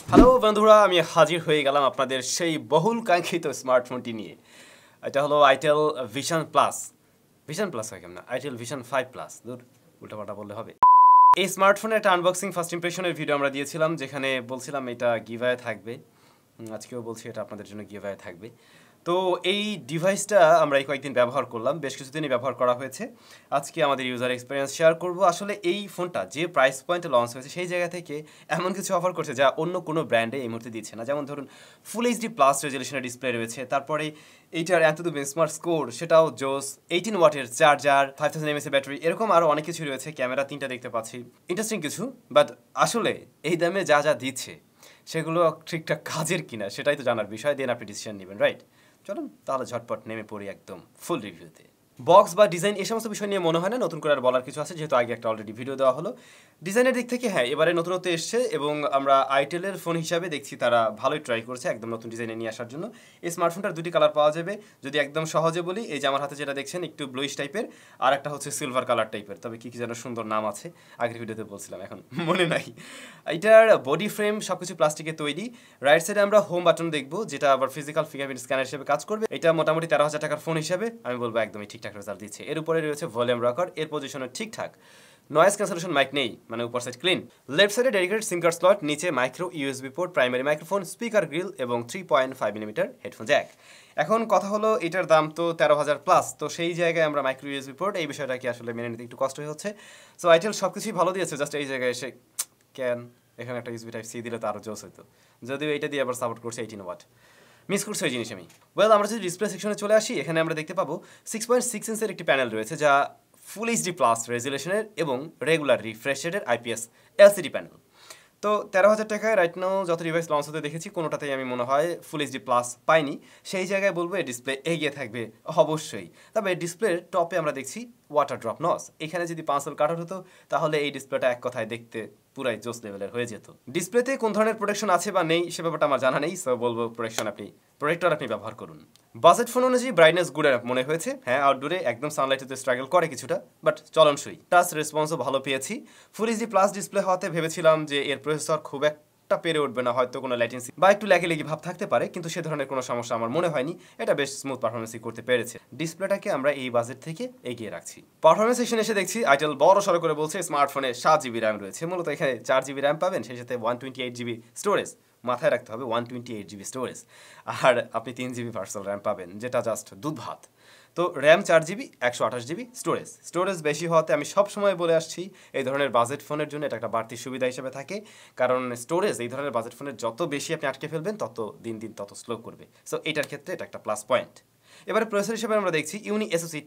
Hello বন্ধুরা, আমি হাজির হয়ে গেলাম আপনাদের সেই বহুল কাঙ্ক্ষিত স্মার্টফোনটি নিয়ে। এটা হলো itel vision plus. Vision plus হয় কেমন, আইটেল ভিশন 5 প্লাস, দূর উল্টাপাল্টা বললে হবে। এই স্মার্টফোনের একটা আনবক্সিং ফার্স্ট ইমপ্রেশনের ভিডিও আমরা দিয়েছিলাম, যেখানে বলছিলাম এটা গিভঅ্যাওয়ে থাকবে। আজকেও বলছি এটা আপনাদের জন্য গিভঅ্যাওয়ে থাকবে। তো এই ডিভাইসটা আমরা এই কয়েকদিন ব্যবহার করলাম, বেশ কিছুদিনই ব্যবহার করা হয়েছে। আজকে আমাদের ইউজার এক্সপিরিয়েন্স শেয়ার করব। আসলে এই ফোনটা যে প্রাইস পয়েন্টে লঞ্চ হয়েছে সেই জায়গা থেকে এমন কিছু অফার করছে যা অন্য কোনো ব্র্যান্ডে এই মুহূর্তে দিচ্ছে না। যেমন ধরুন ফুল এইচডি প্লাস রেজলিউশনের ডিসপ্লে রয়েছে, তারপরে এইটার এতদূর বেঞ্চমার্ক স্কোর, সেটাও জোস, 18 ওয়াটের চার্জার, 5000 mAh ব্যাটারি, এরকম আরও অনেক কিছু রয়েছে। ক্যামেরা 3টা দেখতে পাচ্ছি, ইন্টারেস্টিং কিছু। বাট আসলে এই দামে যা যা দিচ্ছে সেগুলো ঠিকঠাক কাজের কিনা সেটাই তো জানার বিষয়। দেন আপনি ডিসিশন নেবেন, রাইট? চলুন তাহলে ঝটপট নেমে পড়ি একদম ফুল রিভিউতে। বক্স বা ডিজাইন এই সমস্ত বিষয় নিয়ে মনে হয় না নতুন করে আর বলার কিছু আছে, যেহেতু আগে একটা অলরেডি ভিডিও দেওয়া হলো। ডিজাইনের দিক থেকে হ্যাঁ, এবারে নতুনত্ব এসছে এবং আমরা আইটেলের ফোন হিসাবে দেখছি তারা ভালোই ট্রাই করছে একদম নতুন ডিজাইনে নিয়ে আসার জন্য। এই স্মার্টফোনটার দুটি কালার পাওয়া যাবে। যদি একদম সহজে বলি, এই যে আমার হাতে যেটা দেখছেন একটু ব্লুইশ টাইপের, আর একটা হচ্ছে সিলভার কালার টাইপের। তবে কি যেন সুন্দর নাম আছে, আগের ভিডিওতে বলছিলাম, এখন মনে নাই। এটার বডি ফ্রেম সবকিছু প্লাস্টিকের তৈরি। রাইট সাইডে আমরা হোম বাটন দেখবো, যেটা আবার ফিজিক্যাল ফিঙ্গারপ্রিন্ট স্ক্যানার হিসেবে কাজ করবে। এটা মোটামুটি 13,000 টাকার ফোন হিসেবে আমি বলবো একদমই ঠিকঠাক রেজাল্ট দিচ্ছে। এর উপরে রয়েছে ভলিউম রকার, এর পজিশনও ঠিকঠাক। নয়েজ ক্যান্সেলেশন মাইক নেই, মানে উপর সাইড ক্লিন। লেফট সাইডে ডেডিকেটেড সিম কার্ড স্লট, নিচে micro USB port, primary microphone, speaker grill এবং 3.5 মিলিমিটার হেডফোন জ্যাক। এখন কথা হলো এটার দাম তো 13,000 প্লাস, তো সেই জায়গায় আমরা মাইক্রো ইউএসবি পোর্ট এই বিষয়টা কি আসলে মেনে নিতে একটু কষ্ট হচ্ছে। সো আইটেল সব কিছুই ভালো দিয়েছে, জাস্ট এই জায়গায় এসে ক্যান এখানে একটা ইউএসবি টাইপ সি দিলে তো আরও জোস হতো। যদিও এটা দিয়ে আবার সাপোর্ট করছে 18 ওয়াট, মিস করছে ওই জিনিস আমি। ওয়েল, আমরা যদি ডিসপ্লে সেকশনে চলে আসি, এখানে আমরা দেখতে পাবো 6.6 ইঞ্চের একটি প্যানেল রয়েছে, যা ফুল এইচডি প্লাস রেজুলেশনের এবং রেগুলার রিফ্রেশ রেটের আইপিএস এলসিডি প্যানেল। তো 13,000 টাকায় রাইট নাও যত ডিভাইস লঞ্চ হতে দেখেছি, কোনোটাতেই আমি মনে হয় ফুল এইচডি প্লাস পাইনি। সেই জায়গায় বলবো এই ডিসপ্লে এগিয়ে থাকবে অবশ্যই। তবে ডিসপ্লের টপে আমরা দেখছি ওয়াটার ড্রপ নস। এখানে যদি পাঁচল কাটার হতো তাহলে এই ডিসপ্লেটা এক কথায় দেখতে পুরাই জোস লেভেলের হয়ে যেত। ডিসপ্লেতে কোন ধরনের প্রোটেকশন আছে বা নেই সে ব্যাপারটা আমার জানা নেই, সো বলবো প্রোটেক্টর আপনি ব্যবহার করুন। বাজেট ফোন অনুযায়ী ব্রাইটনেস গুড মনে হয়েছে। হ্যাঁ, আউটডোরে একদম সানলাইটে স্ট্রাগল করে কিছুটা, বাট চলনসই। টাচ রেসপন্সও ভালো পেয়েছি। ফুল এইচডি প্লাস ডিসপ্লে হওয়াতে ভেবেছিলাম যে এর প্রসেসর খুব একটা পেরে উঠবে না, হয়তো কোনো ল্যাটেন্সি বা একটু ল্যাগি ভাব থাকতে পারে, কিন্তু সে ধরনের কোনো সমস্যা আমার মনে হয়নি। এটা বেশ স্মুথ পারফরমেন্সই করতে পেরেছে। ডিসপ্লেটাকে আমরা এই বাজেট থেকে এগিয়ে রাখছি। পারফরমেন্স সেকশনে এসে দেখছি আইটেল বড় সড়ো করে বলছে স্মার্টফোনে 7 জিবি র্যাম রয়েছে। মূলত এখানে 4 জিবি র্যাম পাবেন, সেই সাথে 128 জিবি স্টোরেজ। মাথায় রাখতে হবে 128 জিবি স্টোরেজ, আর আপনি 3 জিবি ভার্চুয়াল র্যাম পাবেন, যেটা জাস্ট দুধ ভাত। তো র্যাম 4 জিবি, 128 জিবি স্টোরেজ বেশি হওয়াতে আমি সব সময় বলে আসছি এই ধরনের বাজেট ফোনের জন্য এটা একটা বাড়তি সুবিধা হিসেবে থাকে, কারণ স্টোরেজ এই ধরনের বাজেট ফোনের যত বেশি আপনি আটকে ফেলবেন তত দিন দিন তত স্লো করবে। সো এটার ক্ষেত্রে এটা একটা প্লাস পয়েন্ট। এবারে প্রসেসর হিসেবে আমরা দেখছি ইউনি এসওসি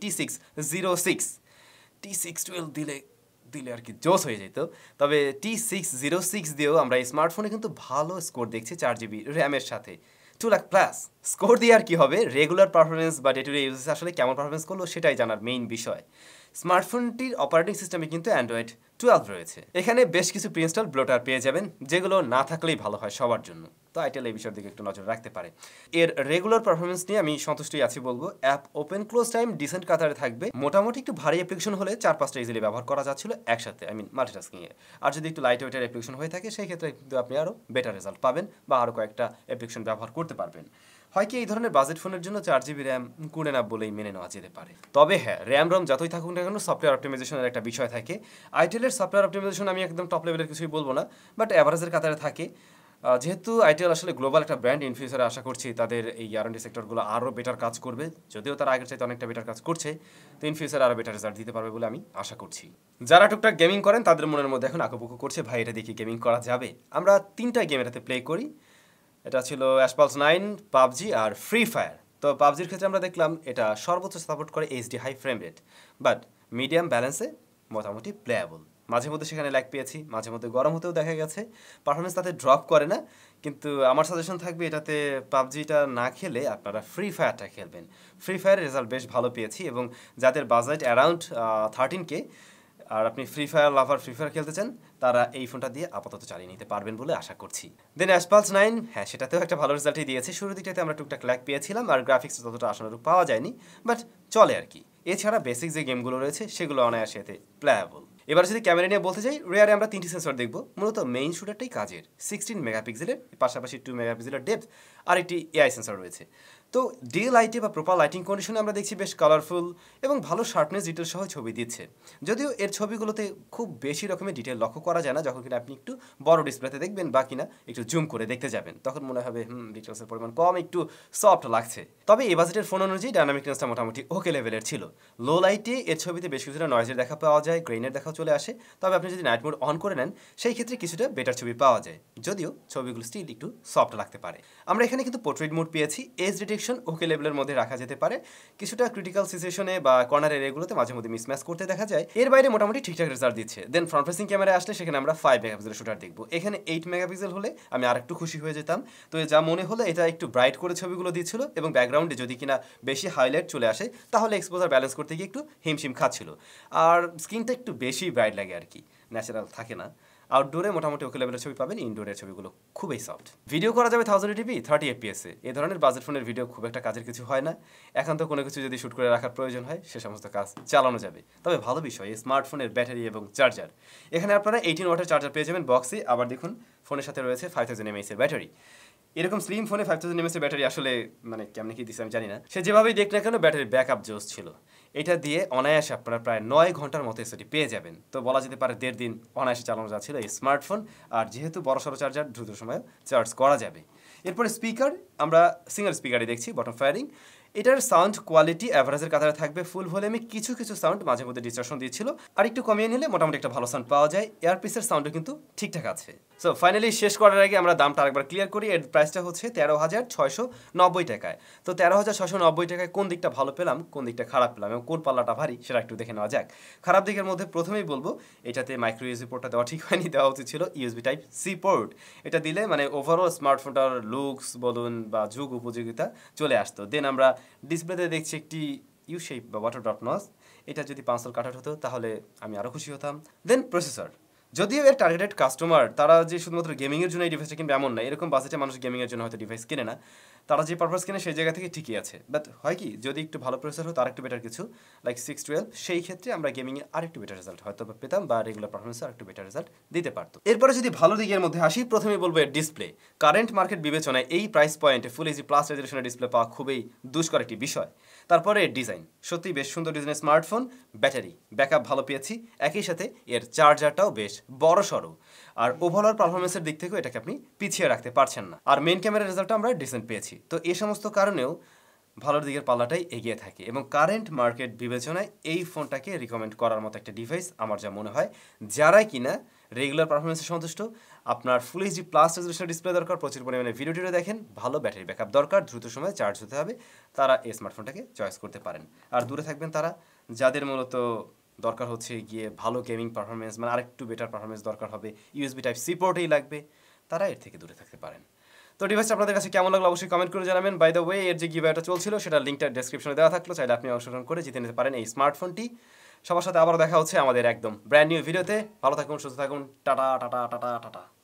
T606 দিলে আর কি জোস হয়ে যেত। তবে T606 দিয়েও আমরা এই স্মার্টফোনে কিন্তু ভালো স্কোর দেখছি 4 জিবি র্যামের সাথে, 2 লাখ প্লাস। স্কোর দিয়ে আর কি হবে, রেগুলার পারফরমেন্স বা ডে টু ডে ইউজেস আসলে কেমন পারফরমেন্স করলো সেটাই জানার মেইন বিষয়। স্মার্টফোনটির অপারেটিং সিস্টেমে কিন্তু অ্যান্ড্রয়েড 12 রয়েছে। এখানে বেশ কিছু প্রিইনস্টল ব্লোটার পেয়ে যাবেন, যেগুলো না থাকলেই ভালো হয় সবার জন্য। তো আইটেল এই বিষয়ের দিকে একটু নজর রাখতে পারে। এর রেগুলার পারফরমেন্স নিয়ে আমি সন্তুষ্টই আছি বলবো। App open close time decent কাতারে থাকবে। মোটামুটি একটু ভারী অ্যাপ্লিকেশন হলে 4-5টা ইজিলি ব্যবহার করা যাচ্ছিল একসাথে, মাল্টিটাস্কিংয়ে। আর যদি একটু লাইট ওয়েটের অ্যাপ্লিকেশন হয়ে থাকে সেই ক্ষেত্রে কিন্তু আপনি আরও বেটার রেজাল্ট পাবেন বা আরও কয়েকটা অ্যাপ্লিকেশন ব্যবহার করতে পারবেন। হয় কি এই ধরনের বাজেট ফোনের জন্য 4 জিবি র্যাম কুড়ে না বলেই মেনে নেওয়া যেতে পারে। তবে হ্যাঁ, র্যাম রম যতই থাকুক না কেন সফটওয়্যার অপটিমাইজেশনের একটা বিষয় থাকে। আইটেলের সফটওয়্যার অপটিমাইজেশন আমি একদম টপ লেভেলের কিছুই বলবো না, বাট অ্যাভারেজের কাতারে থাকে। যেহেতু আইটেল আসলে গ্লোবাল একটা ব্র্যান্ড, ইন ফিউচারে আশা করছি তাদের এই R&D সেক্টরগুলো আরও বেটার কাজ করবে। যদিও তারা আগের চাইতে অনেকটা বেটার কাজ করছে, তো ইন ফিউচারে আরও বেটার রেজাল্ট দিতে পারবে বলে আমি আশা করছি। যারা টুকটাক গেমিং করেন তাদের মনের মধ্যে এখন আঁকুপুকু করছে, ভাই এটা দেখি গেমিং করা যাবে। আমরা 3টা গেম এটাতে প্লে করি। এটা ছিল অ্যাসপালস 9, পাবজি আর ফ্রি ফায়ার। তো পাবজির ক্ষেত্রে আমরা দেখলাম এটা সর্বোচ্চ সাপোর্ট করে HD high frame rate, but medium ব্যালেন্সে মোটামুটি প্লেয়াবল। মাঝে মধ্যে সেখানে ল্যাগ পেয়েছি, মাঝে মধ্যে গরম হতেও দেখা গেছে। পারফরমেন্স তাতে ড্রপ করে না, কিন্তু আমার সাজেশন থাকবে এটাতে পাবজিটা না খেলে আপনারা ফ্রি ফায়ারটা খেলবেন। ফ্রি ফায়ারের রেজাল্ট বেশ ভালো পেয়েছি, এবং যাদের বাজেট অ্যারাউন্ড 13K আর আপনি free fire lover free fire খেলতে চান তারা এই ফোনটা দিয়ে আপাতত চালিয়ে নিতে পারবেন বলে আশা করছি। দেন অ্যাসপালস 9, হ্যাঁ সেটাতেও একটা ভালো রেজাল্টই দিয়েছে। শুরুর দিকটাতে আমরা টুকটাক ল্যাগ পেয়েছিলাম আর গ্রাফিক্স ততটা আশানুরূপ পাওয়া যায়নি, বাট চলে আর কি। এছাড়া বেসিক যে গেমগুলো রয়েছে সেগুলো অনায়াসে এতে প্লেয়াবল। এবার যদি ক্যামেরা নিয়ে বলতে যাই, রিয়ারে আমরা 3টি সেন্সর দেখব। মূলত মেইন শুটারটাই কাজের, 16 মেগাপিক্সেলের, পাশাপাশি 2 মেগাপিক্সেলের ডেপথ আর একটি এআই সেন্সর রয়েছে। তো ডে লাইটে বা প্রপার লাইটিং কন্ডিশনে আমরা দেখছি বেশ কালারফুল এবং ভালো শার্পনেস ডিটেল সহ ছবি দিচ্ছে। যদিও এর ছবিগুলোতে খুব বেশি রকমের ডিটেল লক্ষ্য করা যায় না, যখন কিনা আপনি একটু বড় ডিসপ্লেতে দেখবেন বা কিনা একটু জুম করে দেখতে যাবেন, তখন মনে হবে ডিটেলসের পরিমাণ কম, একটু সফট লাগছে। তবে এই বাজেটের ফোন অনুযায়ী ডায়নামিক রেঞ্জটা মোটামুটি ওকে লেভেলের ছিল। লো লাইটে এর ছবিতে বেশ কিছুটা নয়েজের দেখা পাওয়া যায়, গ্রেইনের দেখাও চলে আসে। তবে আপনি যদি নাইট মোড অন করে নেন, সেই ক্ষেত্রে কিছুটা বেটার ছবি পাওয়া যায়, যদিও ছবিগুলো স্টিল একটু সফট লাগতে পারে। আমরা এখানে কিন্তু পোর্ট্রেট মোড পেয়েছি, এজ ডিটেকশন ওকে লেভেলের মধ্যে রাখা যেতে পারে। কিছুটা ক্রিটিক্যাল সিচুয়েশনে বা কর্নার এরিয়াগুলোতে মাঝে মধ্যে মিসম্যাচ করতে দেখা যায়, এর বাইরে মোটামুটি ঠিকঠাক রেজাল্ট দিচ্ছে। দেন ফ্রন্ট ফেসিং ক্যামেরায় আসলে সেখানে আমরা 5 মেগাপিক্সেলের শুটার দেখবো। এখানে 8 মেগাপিক্সেল হলে আমি আরেকটু খুশি হয়ে যেতাম। তো যা মনে হলো এটা একটু ব্রাইট করে ছবিগুলো দিচ্ছিল এবং ব্যাকগ্রাউন্ডে যদি কিনা বেশি হাইলাইট চলে আসে তাহলে এক্সপোজার ব্যালেন্স করতে গিয়ে একটু হিমশিম খাচ্ছিল। আর স্ক্রিনটা একটু বেশি ব্রাইট লাগে আর কি, ন্যাচারাল থাকে না। আউটডোরে মোটামুটি ওকে লেভেলের ছবি পাবেন, ইনডোরের ছবিগুলো খুবই সফট। ভিডিও করা যাবে 1080p 30 fps এ। এই ধরনের বাজেট ফোনের ভিডিও খুব একটা কাজের কিছু হয় না। এখন তো কোনো কিছু যদি শ্যুট করে রাখার প্রয়োজন হয়, সে সমস্ত কাজ চালানো যাবে। তবে ভালো বিষয় এই স্মার্টফোনের ব্যাটারি এবং চার্জার। এখানে আপনারা 18 ওয়াটের চার্জার পেয়ে যাবেন বক্সে। আবার দেখুন ফোনের সাথে রয়েছে 5000 mAh এর ব্যাটারি। এরকম স্লিম ফোনে 5000 mAh এর ব্যাটারি আসলে মানে কেমন কি দিচ্ছে আমি জানি না। সে যেভাবেই দেখ না কেন ব্যাটারির ব্যাকআপ জোস ছিল। এটা দিয়ে অনায়াসে আপনারা প্রায় 9 ঘন্টার মতো এসওটি পেয়ে যাবেন। তো বলা যেতে পারে 1.5 দিন অনায়াসে চালানো যাচ্ছিল এই স্মার্টফোন। আর যেহেতু বড়সড় চার্জার, দ্রুত সময়ে চার্জ করা যাবে। এরপরে স্পিকার, আমরা সিঙ্গেল স্পিকারে দেখছি বটম ফায়ারিং। এটার সাউন্ড কোয়ালিটি অ্যাভারেজের কাতারে থাকবে। ফুল ভলিউমে কিছু কিছু সাউন্ড মাঝে মধ্যে ডিস্টরশন দিচ্ছিল, আর একটু কমিয়ে নিলে মোটামুটি একটা ভালো সাউন্ড পাওয়া যায়। এয়ারপিসের সাউন্ডও কিন্তু ঠিকঠাক আছে। সো ফাইনালি শেষ করার আগে আমরা দামটা আরেকবার ক্লিয়ার করি। এর প্রাইসটা হচ্ছে 13,690 টাকায়। তো 13,690 টাকায় কোন দিকটা ভালো পেলাম, কোন দিকটা খারাপ পেলাম এবং কোন পাল্লাটা ভারী, সেটা একটু দেখে নেওয়া যাক। খারাপ দিকের মধ্যে প্রথমেই বলবো, এটাতে মাইক্রো ইউএসবি পোর্টটা দেওয়া ঠিক হয়নি, দেওয়া উচিত ছিল ইউএসবি টাইপ সি পোর্ট। এটা দিলে মানে ওভারঅল স্মার্টফোনটার লুকস বলুন বা যুগ উপযোগিতা চলে আসতো। দেন আমরা ডিসপ্লেতে দেখছি একটি ইউ শেপ বা ওয়াটার ড্রপ নচ। এটা যদি পাঁচল কাটার হতো তাহলে আমি আরও খুশি হতাম। দেন প্রসেসর, যদিও এর টার্গেটেড কাস্টমার তারা যে শুধুমাত্র গেমিংয়ের জন্য এই ডিভাইসটা কিনবে এমন না। এরকম বাজেটে মানুষ গেমিংয়ের জন্য হয়তো ডিভাইস কিনে না, তারা যে পারপাস কিনে সেই জায়গা থেকে ঠিকই আছে। বাট হয় কি, যদি একটু ভালো প্রসেসর হতো আর একটু বেটার কিছু লাইক 612, সেই ক্ষেত্রে আমরা গেমিংয়ে আর একটু বেটার রেজাল্ট হয়তো পেতাম বা রেগুলার পারফরমেন্সে আর একটু বেটার রেজাল্ট দিতে পারতো। এরপরে যদি ভালো দিকের মধ্যে আসি, প্রথমেই বলবো এর ডিসপ্লে। কারেন্ট মার্কেট বিবেচনায় এই প্রাইস পয়েন্টে ফুল এইচডি প্লাস রেজলিউশনের ডিসপ্লে পাওয়া খুবই দুষ্কর একটি বিষয়। তারপরে এর ডিজাইন, সত্যি বেশ সুন্দর ডিজাইনের স্মার্টফোন। ব্যাটারি ব্যাকআপ ভালো পেয়েছি, একই সাথে এর চার্জারটাও বেশ বড় সড়ো। আর ওভারঅল পারফরমেন্সের দিক থেকেও এটাকে আপনি পিছিয়ে রাখতে পারছেন না। আর মেইন ক্যামেরার রেজাল্টটা আমরা ডিসেন্ট পেয়েছি। তো এই সমস্ত কারণেও ভালোর দিকের পাল্লাটাই এগিয়ে থাকে এবং কারেন্ট মার্কেট বিবেচনায় এই ফোনটাকে রিকমেন্ড করার মতো একটা ডিভাইস আমার যা মনে হয়। যারাই কিনা রেগুলার পারফরমেন্সে সন্তুষ্ট, আপনার full HD plus resolution display দরকার, প্রচুর পরিমাণে ভিডিও টিডিও দেখেন, ভালো ব্যাটারি ব্যাকআপ দরকার, দ্রুত সময়ে চার্জ হতে হবে, তারা এই স্মার্টফোনটাকে চয়েস করতে পারেন। আর দূরে থাকবেন তারা যাদের মূলত দরকার হচ্ছে গিয়ে ভালো গেমিং পারফরমেন্স, মানে আরেকটু বেটার পারফরমেন্স দরকার হবে, ইউএসবি টাইপ সি পোর্টেই লাগবে, তারা এর থেকে দূরে থাকতে পারেন। তো ডিভাইসটা আপনাদের কাছে কেমন লাগলো অবশ্যই কমেন্ট করে জানাবেন। বাই দ্য ওয়ে, এর যে গিভঅ্যাওয়েটা চলছিল সেটার লিঙ্কটা ডেসক্রিপশনে দেওয়া থাকলো, চাইলে আপনি অংশগ্রহণ করে জিতে নিতে পারেন এই স্মার্টফোনটি। সবার সাথে আবারও দেখা হচ্ছে আমাদের একদম ব্র্যান্ড নিউ ভিডিওতে। ভালো থাকুন, সুস্থ থাকুন, টাটা টাটা টাটা টাটা।